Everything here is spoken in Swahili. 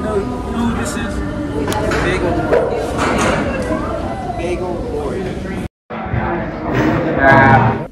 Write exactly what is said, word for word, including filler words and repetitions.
know, you know who this is? Bagel Lord. Bagel Lord. Ah.